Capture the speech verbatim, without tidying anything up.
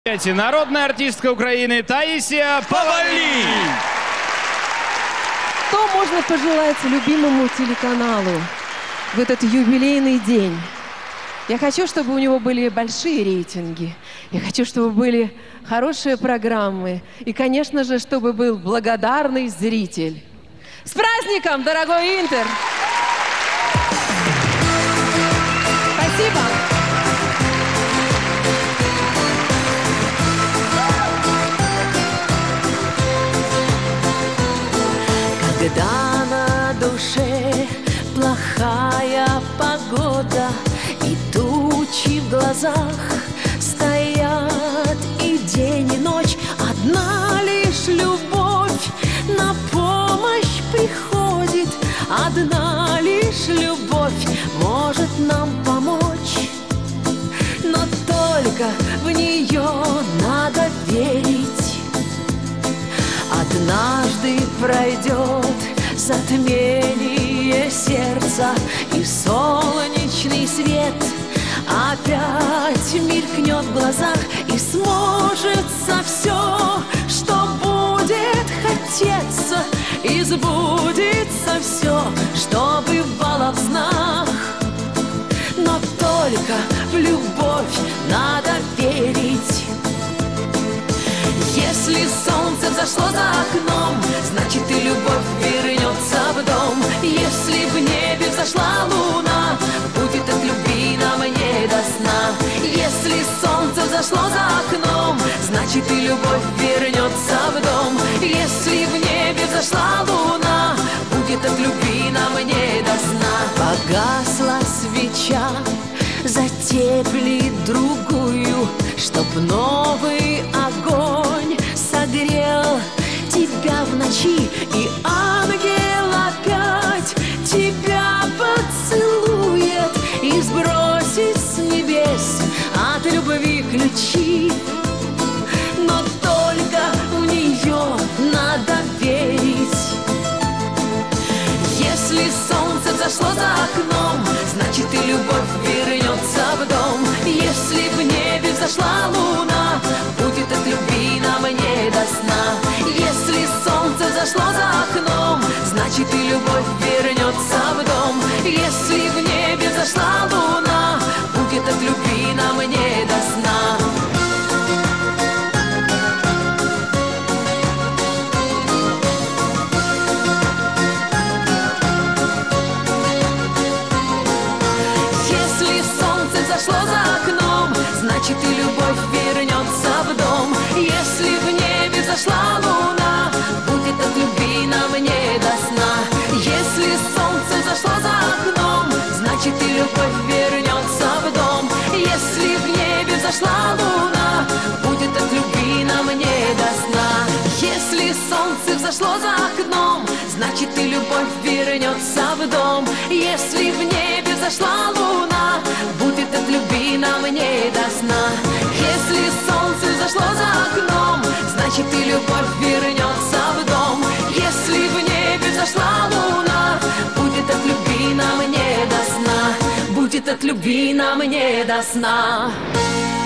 Народная артистка Украины Таисия Повалий. Что можно пожелать любимому телеканалу в этот юбилейный день? Я хочу, чтобы у него были большие рейтинги. Я хочу, чтобы были хорошие программы. И, конечно же, чтобы был благодарный зритель. С праздником, дорогой Интер! Спасибо! Когда на душе плохая погода и тучи в глазах стоят и день, и ночь, одна лишь любовь на помощь приходит, одна лишь любовь может нам помочь, но только в нее надо верить. Однажды пройдет затмение сердца, и солнечный свет опять мелькнет в глазах, и сможется все, что будет хотеться, и сбудется все, что бывало в снах. Но только в любовь надо верить. Если солнце взошло за окном, значит и любовь вернется в дом. Если в небе взошла луна, будет от любви нам не до сна. Если солнце взошло за окном, значит и любовь вернется в дом. Если в небе взошла луна, будет от любви нам не до сна. Погасла свеча, затепли другую, чтоб новый огонь согрел тебя в ночи, и ангел опять тебя поцелует и сбросит с небес от любви ключи. Но только в нее надо верить. Если солнце взошло за окном, значит и любовь вернется в дом. Если в небе взошла луна, будет от любви нам не до сна. Если солнце взошло за окном, значит и любовь вернется в дом. Если в небе взошла луна, будет от любви нам не до сна. Зашло за окном, значит и любовь вернется в дом. Если в небе взошла луна, будет от любви нам не до сна. Если солнце зашло за окном, значит и любовь вернется в дом. Если в небе взошла луна, будет от любви нам не до сна. Если солнце взошло за окном, значит и любовь вернется в дом. Если в небе взошла луна, будет от любви нам не до сна. Если солнце взошло за окном, значит и любовь вернется в дом. Если в небе взошла луна, будет от любви нам не до сна. Будет от любви нам не до сна.